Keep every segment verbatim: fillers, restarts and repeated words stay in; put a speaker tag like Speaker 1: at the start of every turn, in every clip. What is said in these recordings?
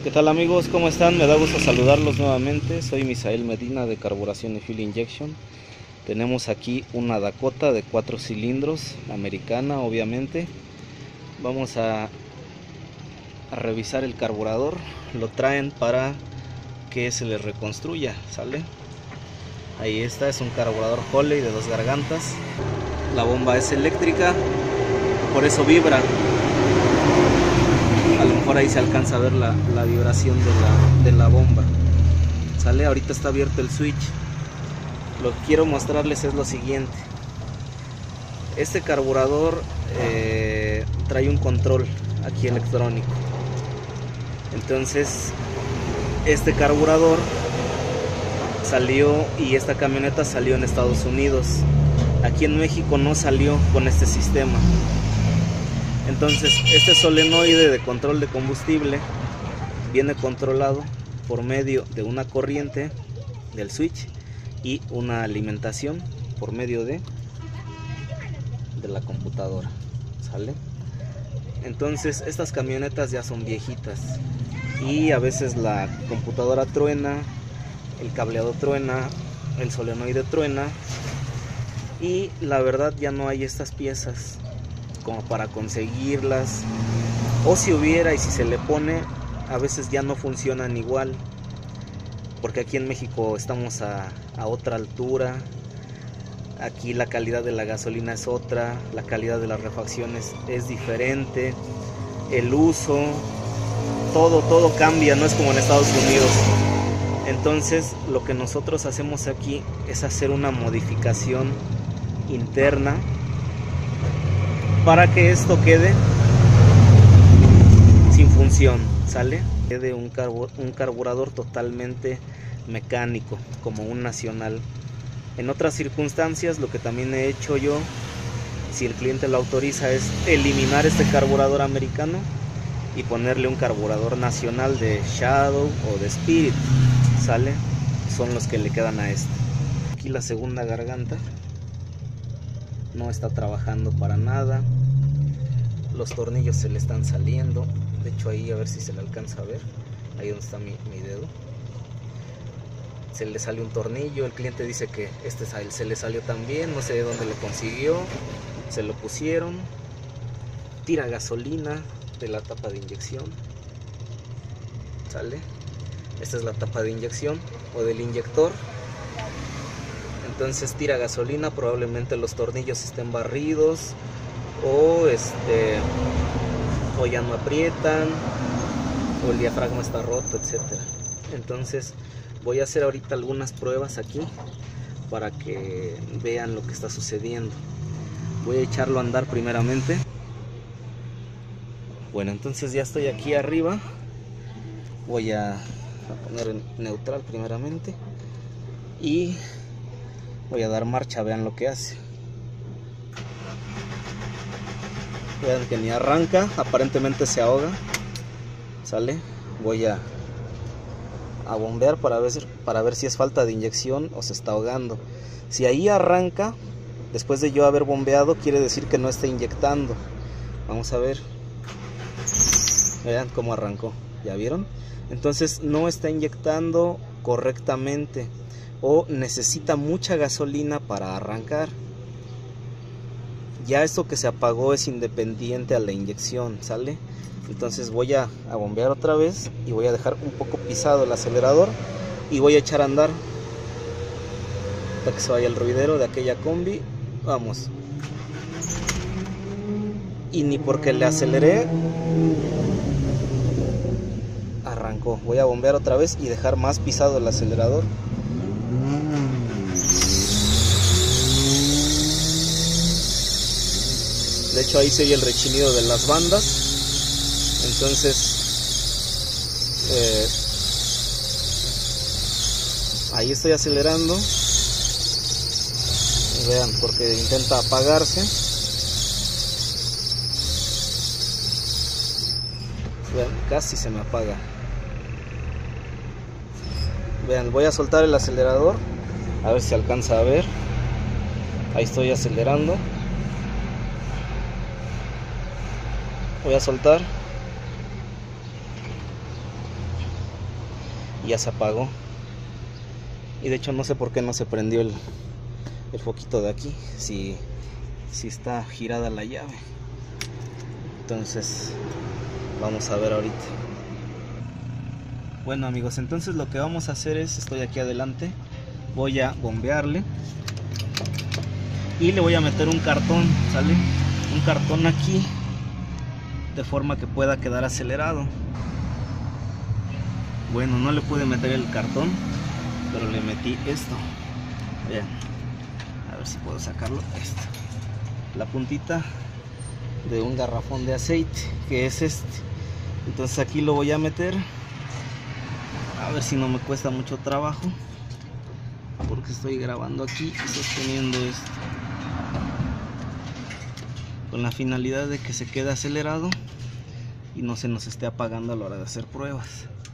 Speaker 1: ¿Qué tal amigos? ¿Cómo están? Me da gusto saludarlos nuevamente. Soy Misael Medina de Carburación y Fuel Injection. Tenemos aquí una Dakota de cuatro cilindros, americana obviamente. Vamos a, a revisar el carburador. Lo traen para que se le reconstruya, ¿sale? Ahí está, es un carburador Holley de dos gargantas. La bomba es eléctrica, por eso vibra. A lo mejor ahí se alcanza a ver la, la vibración de la, de la bomba. ¿Sale? Ahorita está abierto el switch. Lo que quiero mostrarles es lo siguiente. Este carburador eh, trae un control aquí electrónico. Entonces, este carburador salió y esta camioneta salió en Estados Unidos. Aquí en México no salió con este sistema. Entonces este solenoide de control de combustible viene controlado por medio de una corriente del switch y una alimentación por medio de, de la computadora, ¿sale? Entonces estas camionetas ya son viejitas y a veces la computadora truena, el cableado truena, el solenoide truena y la verdad ya no hay estas piezas como para conseguirlas, o si hubiera y si se le pone a veces ya no funcionan igual, porque aquí en México estamos a, a otra altura. Aquí la calidad de la gasolina es otra, la calidad de las refacciones es diferente, el uso, todo, todo cambia, no es como en Estados Unidos. Entonces lo que nosotros hacemos aquí es hacer una modificación interna para que esto quede sin función, ¿sale? Quede un, carbu un carburador totalmente mecánico, como un nacional. En otras circunstancias, lo que también he hecho yo, si el cliente lo autoriza, es eliminar este carburador americano y ponerle un carburador nacional de Shadow o de Spirit, ¿sale? Son los que le quedan a este. Aquí la segunda garganta no está trabajando para nada, los tornillos se le están saliendo. De hecho ahí, a ver si se le alcanza a ver, ahí donde está mi, mi dedo, se le sale un tornillo. El cliente dice que este se le salió también, no sé de dónde lo consiguió, se lo pusieron. Tira gasolina de la tapa de inyección, ¿sale? Esta es la tapa de inyección o del inyector. Entonces tira gasolina, probablemente los tornillos estén barridos o este o ya no aprietan o el diafragma está roto, etcétera. Entonces voy a hacer ahorita algunas pruebas aquí para que vean lo que está sucediendo. Voy a echarlo a andar primeramente. Bueno, entonces ya estoy aquí arriba. Voy a, a poner en neutral primeramente y voy a dar marcha, vean lo que hace. Vean que ni arranca, aparentemente se ahoga, ¿sale? Voy a, a bombear para ver, para ver si es falta de inyección o se está ahogando. Si ahí arranca, después de yo haber bombeado, quiere decir que no está inyectando. Vamos a ver. Vean cómo arrancó, ¿ya vieron? Entonces no está inyectando correctamente o necesita mucha gasolina para arrancar. Ya esto que se apagó es independiente a la inyección, ¿sale? Entonces voy a, a bombear otra vez y voy a dejar un poco pisado el acelerador y voy a echar a andar para que se vaya el ruidero de aquella combi. Vamos. Y ni porque le aceleré arrancó. Voy a bombear otra vez y dejar más pisado el acelerador. De hecho ahí se oye el rechinido de las bandas. Entonces eh, ahí estoy acelerando. Y vean, porque intenta apagarse. Vean, casi se me apaga. Vean, voy a soltar el acelerador, a ver si se alcanza a ver. Ahí estoy acelerando. Voy a soltar. y ya se apagó. Y de hecho no sé por qué no se prendió el, el foquito de aquí, si, si está girada la llave. Entonces vamos a ver ahorita. Bueno amigos, entonces lo que vamos a hacer es, estoy aquí adelante, voy a bombearle y le voy a meter un cartón, ¿sale? Un cartón aquí, de forma que pueda quedar acelerado. Bueno, no le pude meter el cartón, pero le metí esto. Vean, a ver si puedo sacarlo. Esto, la puntita de un garrafón de aceite, que es este. Entonces aquí lo voy a meter, a ver si no me cuesta mucho trabajo, porque estoy grabando aquí y sosteniendo esto, con la finalidad de que se quede acelerado y no se nos esté apagando a la hora de hacer pruebas.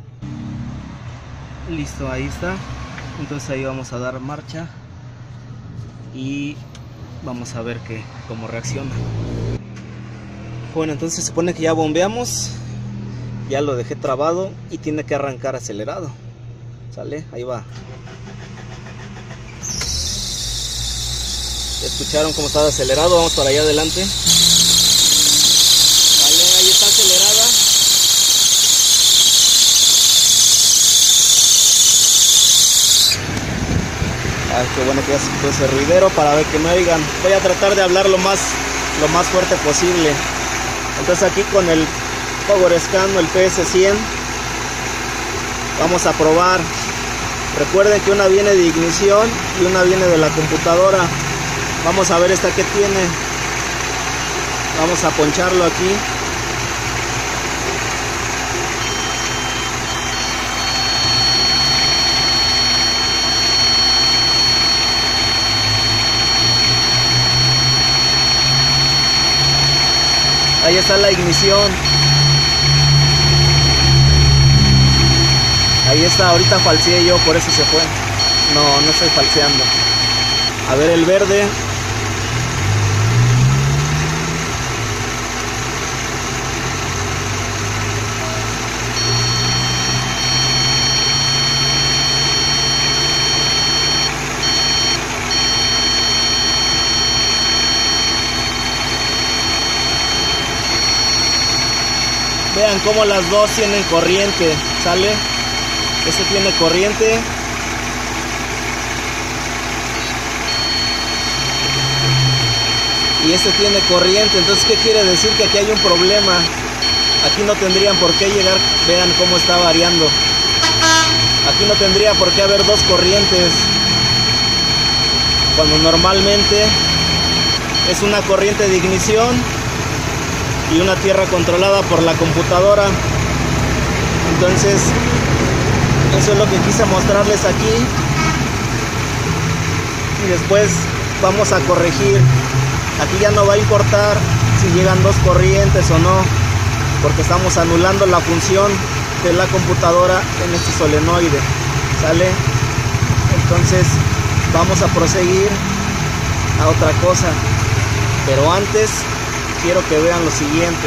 Speaker 1: Listo, ahí está. Entonces ahí vamos a dar marcha y vamos a ver que, cómo reacciona. Bueno, entonces se supone que ya bombeamos, ya lo dejé trabado y tiene que arrancar acelerado. ¿Sale? Ahí va. ¿Escucharon cómo estaba acelerado? Vamos para allá adelante. Vale, ahí está acelerada. Ay, qué bueno que ya se quitó ese ruidero para ver que me oigan. Voy a tratar de hablar lo más, lo más fuerte posible. Entonces aquí con el Powerscan, el P S cien, vamos a probar. Recuerden que una viene de ignición y una viene de la computadora. Vamos a ver esta que tiene. Vamos a poncharlo aquí. Ahí está la ignición. Ahí está, ahorita falseé yo, por eso se fue. No, no estoy falseando. A ver el verde. Vean cómo las dos tienen corriente, ¿sale? Este tiene corriente. Y este tiene corriente. Entonces, ¿qué quiere decir? Que aquí hay un problema. Aquí no tendrían por qué llegar. Vean cómo está variando. Aquí no tendría por qué haber dos corrientes, cuando normalmente es una corriente de ignición y una tierra controlada por la computadora. Entonces eso es lo que quise mostrarles aquí, y después vamos a corregir. Aquí ya no va a importar si llegan dos corrientes o no, porque estamos anulando la función de la computadora en este solenoide, ¿sale? Entonces vamos a proseguir a otra cosa, pero antes quiero que vean lo siguiente.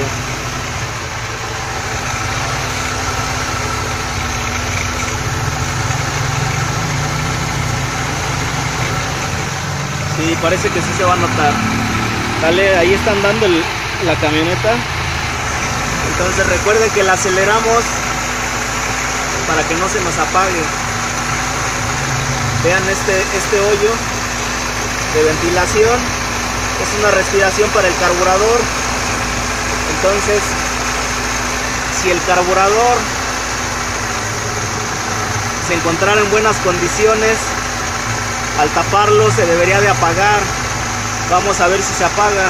Speaker 1: Sí, parece que sí se va a notar. Dale, ahí están dando el, la camioneta. Entonces recuerden que la aceleramos para que no se nos apague. Vean este, este hoyo de ventilación. Es una respiración para el carburador. Entonces, si el carburador se encontrara en buenas condiciones, al taparlo se debería de apagar. Vamos a ver si se apaga.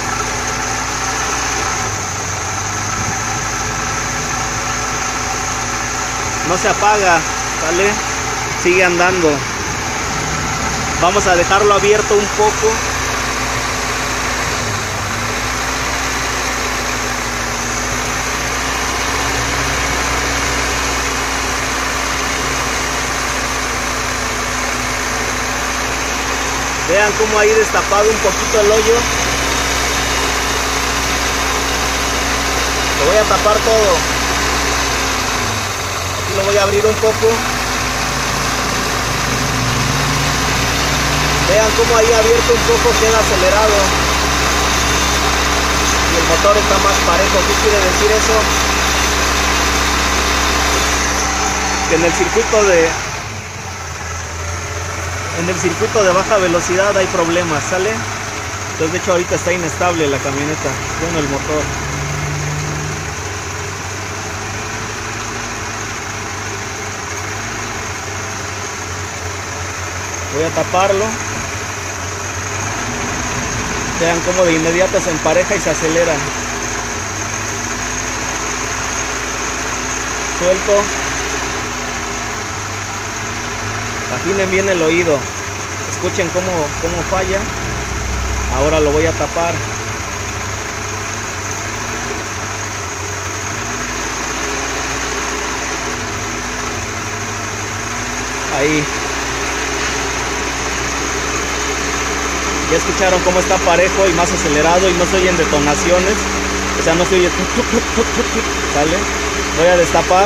Speaker 1: No se apaga, ¿vale? Sigue andando. Vamos a dejarlo abierto un poco. Vean cómo ahí destapado un poquito el hoyo. Lo voy a tapar todo. Aquí lo voy a abrir un poco. Vean cómo ahí abierto un poco queda acelerado y el motor está más parejo. ¿Qué quiere decir eso? Que en el circuito de en el circuito de baja velocidad hay problemas, ¿sale? Entonces de hecho ahorita está inestable la camioneta, bueno, el motor. Voy a taparlo. Vean cómo de inmediato se empareja y se acelera. Suelto. Afinen bien el oído. Escuchen cómo, cómo falla. Ahora lo voy a tapar. Ahí. Ya escucharon cómo está parejo y más acelerado y no se oyen detonaciones. O sea, no se oye. ¿Sale? Voy a destapar.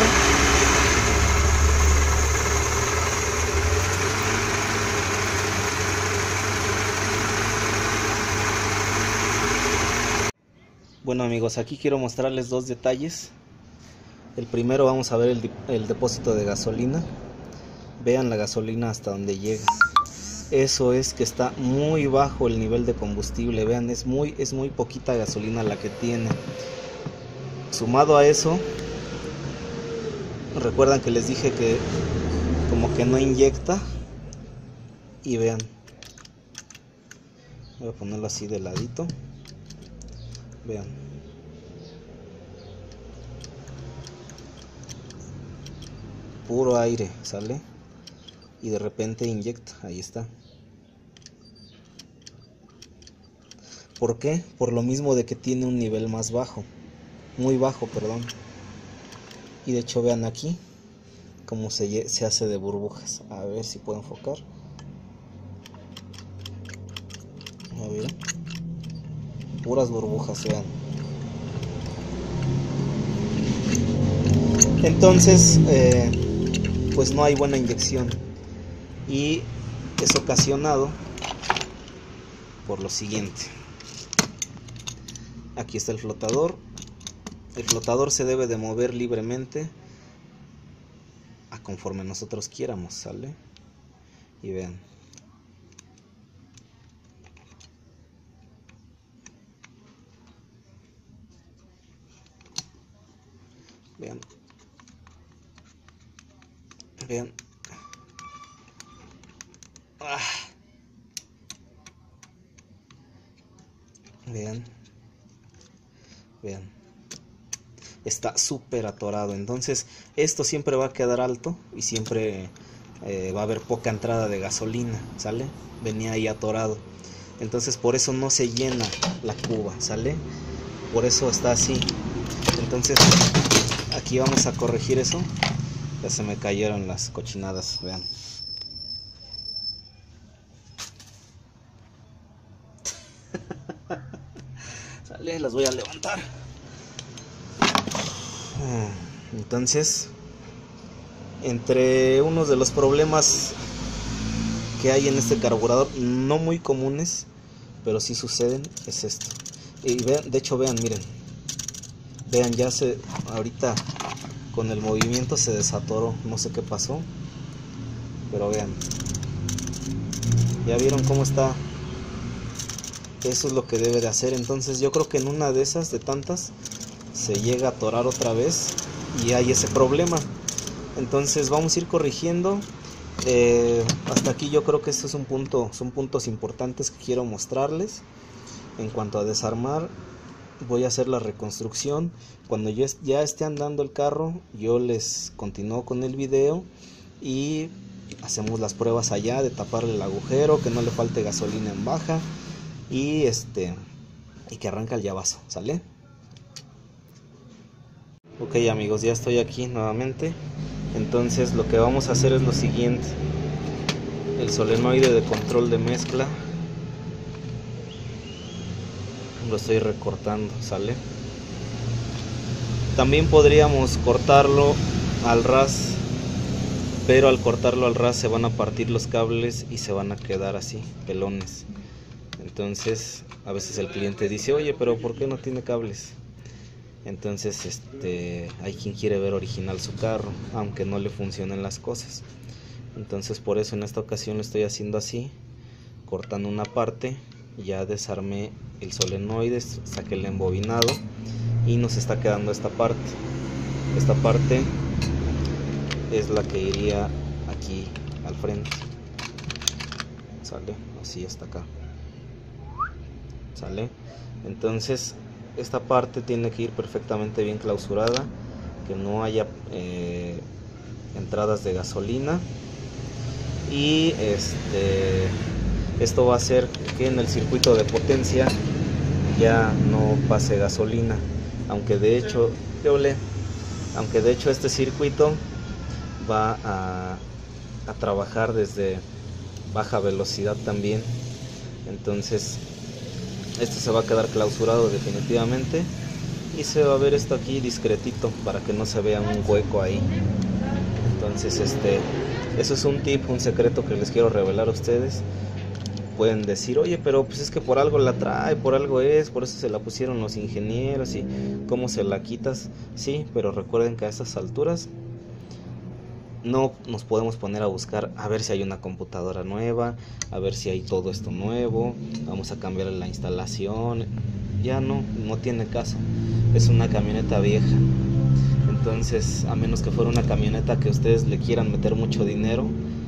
Speaker 1: Bueno amigos, aquí quiero mostrarles dos detalles. El primero, vamos a ver el, el depósito de gasolina. Vean la gasolina hasta donde llega. Eso es que está muy bajo el nivel de combustible. Vean, es muy, es muy poquita gasolina la que tiene. Sumado a eso, recuerdan que les dije que como que no inyecta. Y vean, voy a ponerlo así de ladito. Vean, puro aire sale y de repente inyecta. Ahí está. ¿Por qué? Por lo mismo de que tiene un nivel más bajo, muy bajo, perdón. Y de hecho vean aquí cómo se, se hace de burbujas. A ver si puedo enfocar. A ver, puras burbujas, vean. Entonces eh, pues no hay buena inyección y es ocasionado por lo siguiente. Aquí está el flotador. El flotador se debe de mover libremente a conforme nosotros quieramos, ¿sale? Y vean, vean, vean. Ah. Vean, vean, está súper atorado. Entonces esto siempre va a quedar alto y siempre eh, va a haber poca entrada de gasolina, ¿sale? Venía ahí atorado. Entonces por eso no se llena la cuba, ¿sale? Por eso está así. Entonces aquí vamos a corregir eso. Ya se me cayeron las cochinadas, vean. Sale, las voy a levantar. Entonces, entre unos de los problemas que hay en este carburador, no muy comunes, pero sí suceden, es esto. Y vean, de hecho vean, miren, vean, ya se, ahorita con el movimiento se desatoró, no sé qué pasó, pero vean, ya vieron cómo está. Eso es lo que debe de hacer. Entonces yo creo que en una de esas, de tantas, se llega a atorar otra vez y hay ese problema. Entonces vamos a ir corrigiendo. Eh, hasta aquí yo creo que este es un punto, son puntos importantes que quiero mostrarles. En cuanto a desarmar, voy a hacer la reconstrucción. Cuando yo ya esté andando el carro, yo les continúo con el video y hacemos las pruebas allá de taparle el agujero, que no le falte gasolina en baja y este y que arranca el llavazo, ¿sale? Ok amigos, ya estoy aquí nuevamente. Entonces lo que vamos a hacer es lo siguiente: el solenoide de control de mezcla lo estoy recortando, ¿sale? También podríamos cortarlo al ras pero al cortarlo al ras se van a partir los cables y se van a quedar así, pelones. Entonces a veces el cliente dice, oye, pero ¿por qué no tiene cables? Entonces este hay quien quiere ver original su carro, aunque no le funcionen las cosas. Entonces por eso en esta ocasión lo estoy haciendo así, cortando una parte. Ya desarmé el solenoide, saqué el embobinado y nos está quedando esta parte. Esta parte es la que iría aquí al frente. Sale, así hasta acá. Sale. Entonces esta parte tiene que ir perfectamente bien clausurada, que no haya eh, entradas de gasolina. Y este esto va a hacer que en el circuito de potencia ya no pase gasolina, aunque de hecho yo le aunque de hecho este circuito va a, a trabajar desde baja velocidad también. Entonces esto se va a quedar clausurado definitivamente y se va a ver esto aquí discretito para que no se vea un hueco ahí. Entonces este eso es un tip, un secreto que les quiero revelar a ustedes. Pueden decir, oye, pero pues es que por algo la trae, por algo es, por eso se la pusieron los ingenieros y cómo se la quitas. Sí, pero recuerden que a estas alturas no nos podemos poner a buscar a ver si hay una computadora nueva, a ver si hay todo esto nuevo, vamos a cambiar la instalación. Ya no, no tiene caso, es una camioneta vieja. Entonces, a menos que fuera una camioneta que ustedes le quieran meter mucho dinero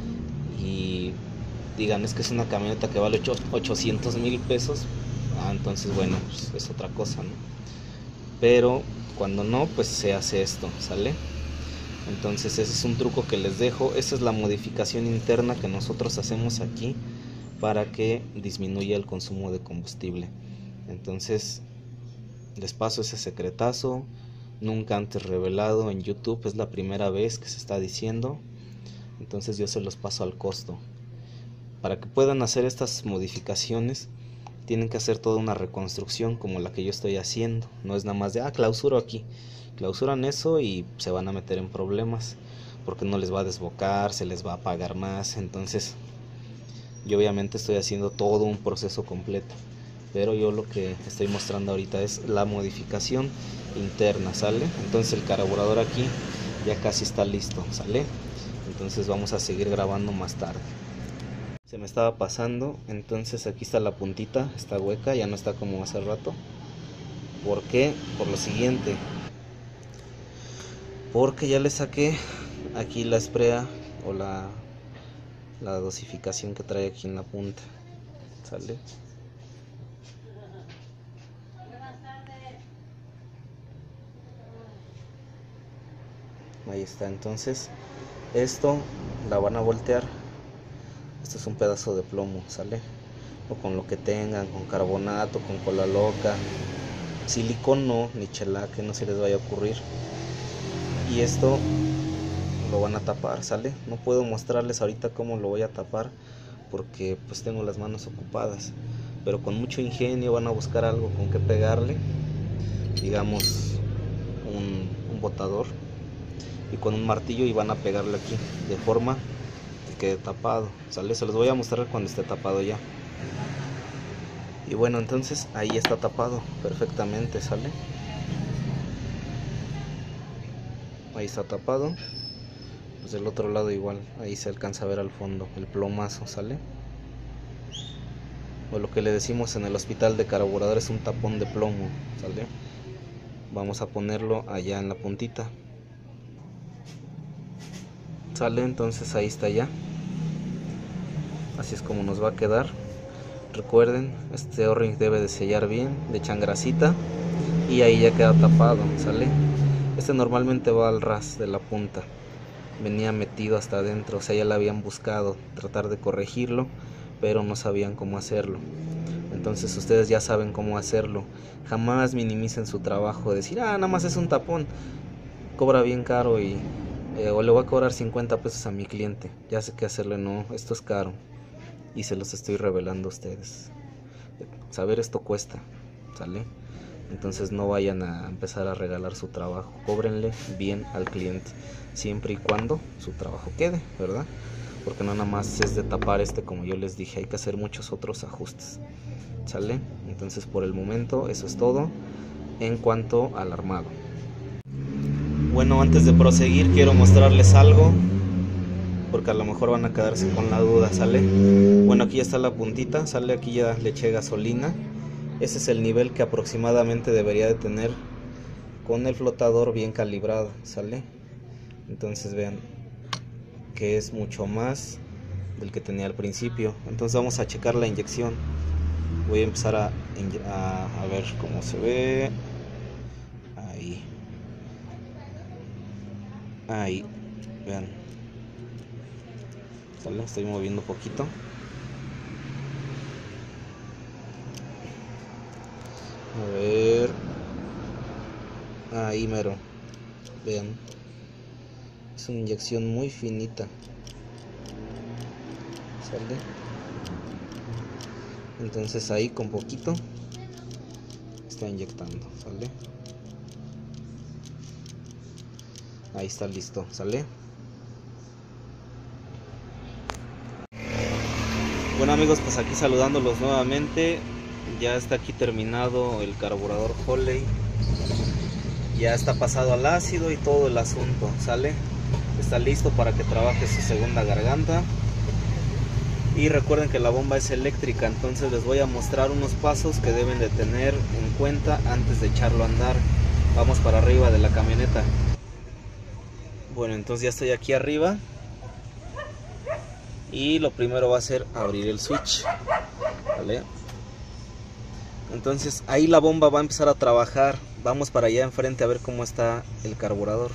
Speaker 1: y digan, es que es una camioneta que vale ochocientos mil pesos, ah, entonces bueno, pues es otra cosa, ¿no? Pero cuando no, pues se hace esto, ¿sale? Entonces ese es un truco que les dejo. Esa es la modificación interna que nosotros hacemos aquí para que disminuya el consumo de combustible. Entonces les paso ese secretazo, nunca antes revelado en YouTube, es la primera vez que se está diciendo. Entonces yo se los paso al costo. Para que puedan hacer estas modificaciones tienen que hacer toda una reconstrucción como la que yo estoy haciendo. No es nada más de, ah, clausuro aquí. Clausuran eso y se van a meter en problemas porque no les va a desbocar, se les va a pagar más. Entonces yo obviamente estoy haciendo todo un proceso completo, pero yo lo que estoy mostrando ahorita es la modificación interna, ¿sale? Entonces el carburador aquí ya casi está listo, ¿sale? Entonces vamos a seguir grabando más tarde. Se me estaba pasando, entonces aquí está la puntita, está hueca, ya no está como hace rato. ¿Por qué? Por lo siguiente, porque ya le saqué aquí la esprea o la, la dosificación que trae aquí en la punta, ¿sale? Ahí está. Entonces esto la van a voltear. Esto es un pedazo de plomo, ¿sale? O con lo que tengan, con carbonato, con cola loca, silicón no, ni chelaque, no se les vaya a ocurrir. Y esto lo van a tapar, ¿sale? No puedo mostrarles ahorita cómo lo voy a tapar porque pues tengo las manos ocupadas, pero con mucho ingenio van a buscar algo con que pegarle, digamos un, un botador, y con un martillo, y van a pegarle aquí de forma que quede tapado, ¿sale? Se los voy a mostrar cuando esté tapado ya. Y bueno, entonces ahí está tapado perfectamente, ¿sale? Ahí está tapado. Pues del otro lado igual, ahí se alcanza a ver al fondo el plomazo, ¿sale? O lo que le decimos en el hospital de carburadores, un tapón de plomo, ¿sale? Vamos a ponerlo allá en la puntita, ¿sale? Entonces ahí está ya. Así es como nos va a quedar. Recuerden, este O-ring debe de sellar bien, le echan grasita y ahí ya queda tapado, ¿sale? Este normalmente va al ras de la punta, venía metido hasta adentro, o sea, ya le habían buscado tratar de corregirlo, pero no sabían cómo hacerlo. Entonces ustedes ya saben cómo hacerlo. Jamás minimicen su trabajo, decir, ah, nada más es un tapón, cobra bien caro y eh, o le voy a cobrar cincuenta pesos a mi cliente, ya sé qué hacerle. No, esto es caro y se los estoy revelando a ustedes. Saber esto cuesta, ¿sale? Entonces no vayan a empezar a regalar su trabajo, cóbrenle bien al cliente, siempre y cuando su trabajo quede, ¿verdad? Porque no nada más es de tapar este, como yo les dije, hay que hacer muchos otros ajustes, ¿sale? Entonces por el momento eso es todo en cuanto al armado. Bueno, antes de proseguir quiero mostrarles algo, porque a lo mejor van a quedarse con la duda, ¿sale? Bueno, aquí ya está la puntita, ¿sale? Aquí ya le eché gasolina. Ese es el nivel que aproximadamente debería de tener con el flotador bien calibrado, ¿sale? Entonces vean que es mucho más del que tenía al principio. Entonces vamos a checar la inyección. Voy a empezar a, a, a ver cómo se ve. Ahí. Ahí. Vean. ¿Sale? Estoy moviendo un poquito. A ver. Ahí mero. Vean. Es una inyección muy finita. ¿Sale? Entonces ahí con poquito está inyectando. ¿Sale? Ahí está listo. ¿Sale? Bueno amigos, pues aquí saludándolos nuevamente. Ya está aquí terminado el carburador Holley. Ya está pasado al ácido y todo el asunto, ¿sale? Está listo para que trabaje su segunda garganta. Y recuerden que la bomba es eléctrica, entonces les voy a mostrar unos pasos que deben de tener en cuenta antes de echarlo a andar. Vamos para arriba de la camioneta. Bueno, entonces ya estoy aquí arriba. Y lo primero va a ser abrir el switch, ¿vale? Entonces ahí la bomba va a empezar a trabajar. Vamos para allá enfrente a ver cómo está el carburador.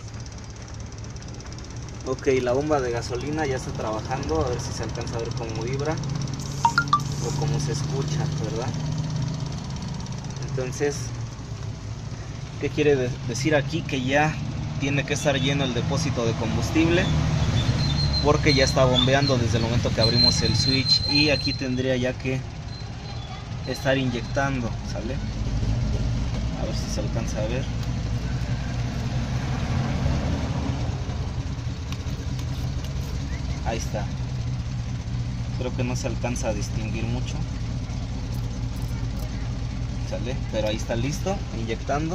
Speaker 1: Ok, la bomba de gasolina ya está trabajando. A ver si se alcanza a ver cómo vibra o cómo se escucha, ¿verdad? Entonces, ¿qué quiere de- decir aquí? Que ya tiene que estar lleno el depósito de combustible, porque ya está bombeando desde el momento que abrimos el switch. Y aquí tendría ya que estar inyectando, ¿sale? A ver si se alcanza a ver. Ahí está. Creo que no se alcanza a distinguir mucho, ¿sale? Pero ahí está listo, inyectando.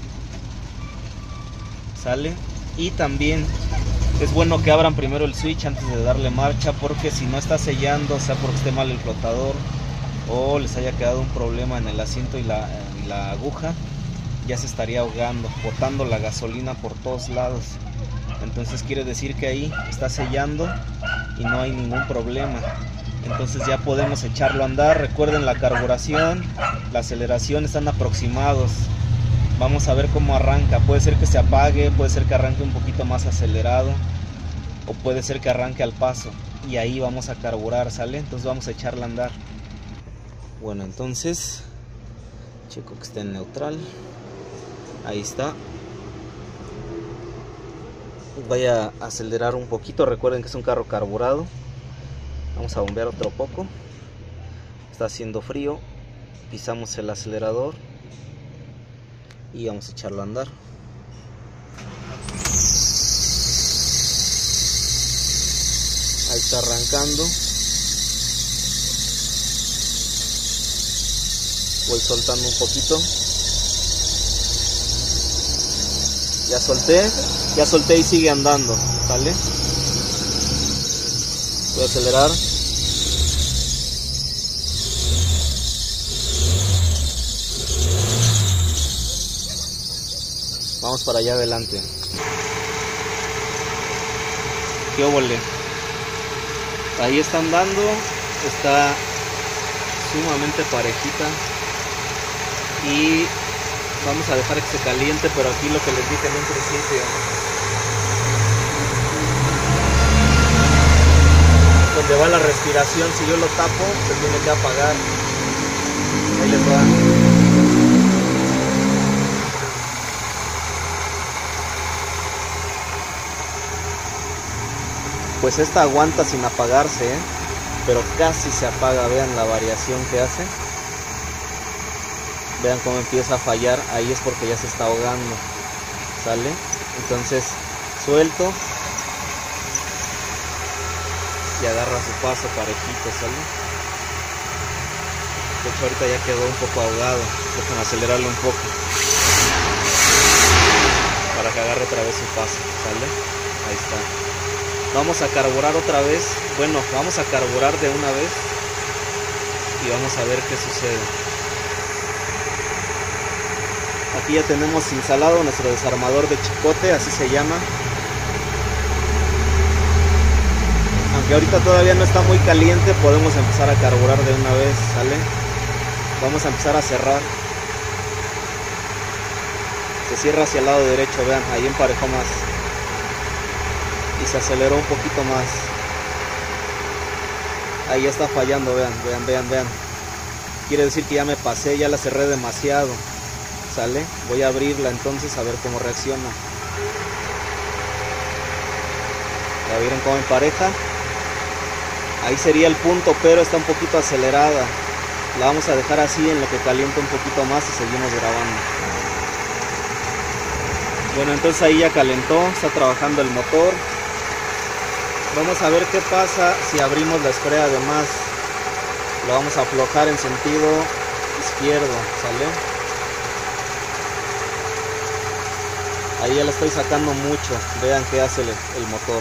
Speaker 1: ¿Sale? Y también es bueno que abran primero el switch antes de darle marcha, porque si no está sellando, sea porque esté mal el flotador o les haya quedado un problema en el asiento y la, y la aguja, ya se estaría ahogando, botando la gasolina por todos lados. Entonces quiere decir que ahí está sellando y no hay ningún problema. Entonces ya podemos echarlo a andar. Recuerden, la carburación, la aceleración están aproximados. Vamos a ver cómo arranca. Puede ser que se apague, puede ser que arranque un poquito más acelerado, o puede ser que arranque al paso. Y ahí vamos a carburar, ¿sale? Entonces vamos a echarla a andar. Bueno, entonces checo que esté en neutral. Ahí está. Voy a acelerar un poquito. Recuerden que es un carro carburado. Vamos a bombear otro poco. Está haciendo frío. Pisamos el acelerador y vamos a echarlo a andar. Ahí está arrancando. Voy soltando un poquito. Ya solté, ya solté y sigue andando, ¿vale? Voy a acelerar. Vamos para allá adelante. ¿Qué óvole? Ahí está andando, está sumamente parejita. Y vamos a dejar que se caliente, pero aquí lo que les dije en un principio, donde va la respiración, si yo lo tapo, se tiene que apagar. Ahí les va. Pues esta aguanta sin apagarse, ¿eh? Pero casi se apaga. Vean la variación que hace. Vean cómo empieza a fallar, ahí es porque ya se está ahogando, ¿sale? Entonces suelto y agarra su paso parejito, ¿sale? De hecho ahorita ya quedó un poco ahogado, déjenme acelerarlo un poco para que agarre otra vez su paso, ¿sale? Ahí está. Vamos a carburar otra vez, bueno, vamos a carburar de una vez y vamos a ver qué sucede. Aquí ya tenemos instalado nuestro desarmador de chicote, así se llama. Aunque ahorita todavía no está muy caliente, podemos empezar a carburar de una vez, ¿sale? Vamos a empezar a cerrar. Se cierra hacia el lado derecho, vean, ahí emparejó más. Y se aceleró un poquito más. Ahí ya está fallando, vean, vean, vean, vean. Quiere decir que ya me pasé, ya la cerré demasiado. ¿Sale? Voy a abrirla entonces a ver cómo reacciona. ¿Ya vieron cómo empareja? Ahí sería el punto, pero está un poquito acelerada. La vamos a dejar así en lo que calienta un poquito más y seguimos grabando. Bueno, entonces ahí ya calentó, está trabajando el motor. Vamos a ver qué pasa si abrimos la esfrea de más. Lo vamos a aflojar en sentido izquierdo, ¿sale? Ahí ya le estoy sacando mucho. Vean qué hace el, el motor.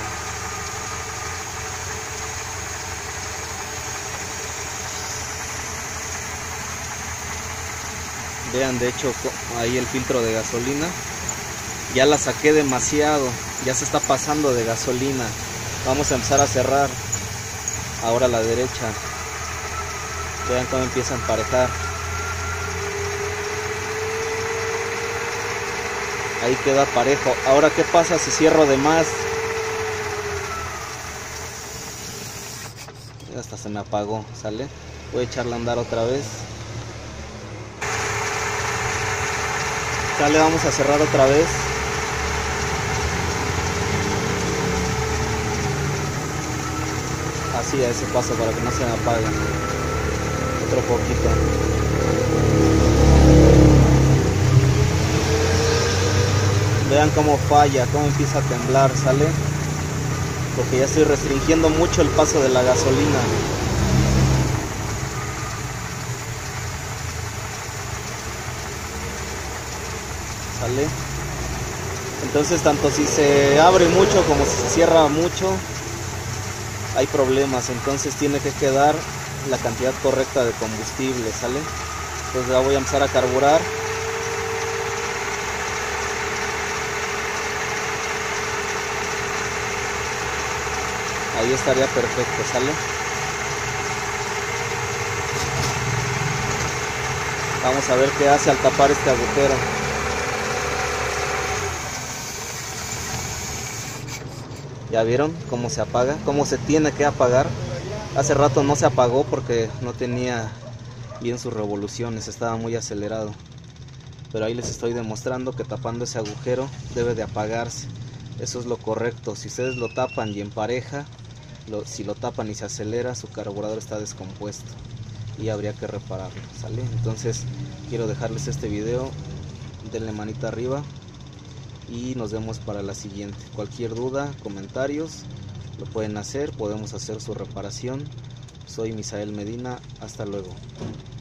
Speaker 1: Vean, de hecho, ahí el filtro de gasolina. Ya la saqué demasiado. Ya se está pasando de gasolina. Vamos a empezar a cerrar. Ahora a la derecha. Vean cómo empieza a emparejar. Ahí queda parejo. Ahora, ¿qué pasa si cierro de más? Hasta se me apagó, ¿sale? Voy a echarla a andar otra vez. Sale, vamos a cerrar otra vez. Así, a ese paso para que no se me apague. Otro poquito. Vean cómo falla, cómo empieza a temblar, ¿sale? Porque ya estoy restringiendo mucho el paso de la gasolina. ¿Sale? Entonces, tanto si se abre mucho como si se cierra mucho, hay problemas. Entonces tiene que quedar la cantidad correcta de combustible, ¿sale? Entonces ya voy a empezar a carburar. Ahí estaría perfecto, ¿sale? Vamos a ver qué hace al tapar este agujero. ¿Ya vieron cómo se apaga? ¿Cómo se tiene que apagar? Hace rato no se apagó porque no tenía bien sus revoluciones, estaba muy acelerado. Pero ahí les estoy demostrando que tapando ese agujero debe de apagarse. Eso es lo correcto. Si ustedes lo tapan y empareja, Lo, si lo tapan y se acelera, su carburador está descompuesto y habría que repararlo, ¿sale? Entonces quiero dejarles este video, denle manita arriba y nos vemos para la siguiente. Cualquier duda, comentarios, lo pueden hacer, podemos hacer su reparación. Soy Misael Medina, hasta luego.